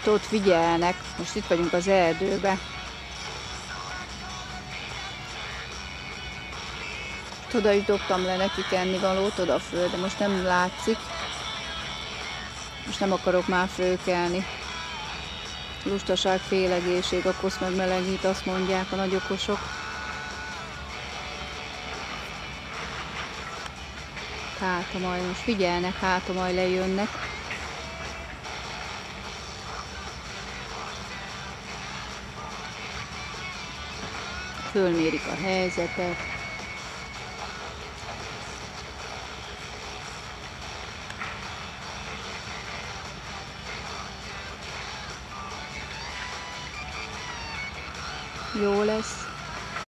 Ott figyelnek. Most itt vagyunk az erdőbe. Oda is dobtam le nekik ennivalót odaföl, de most nem látszik. Most nem akarok már fölkelni. Lustaság, félegészség, a kosz megmelegít, azt mondják a nagyokosok. Hát, ha majd most figyelnek, hát, ha majd lejönnek. Fölmérik a helyzetet. Jó lesz.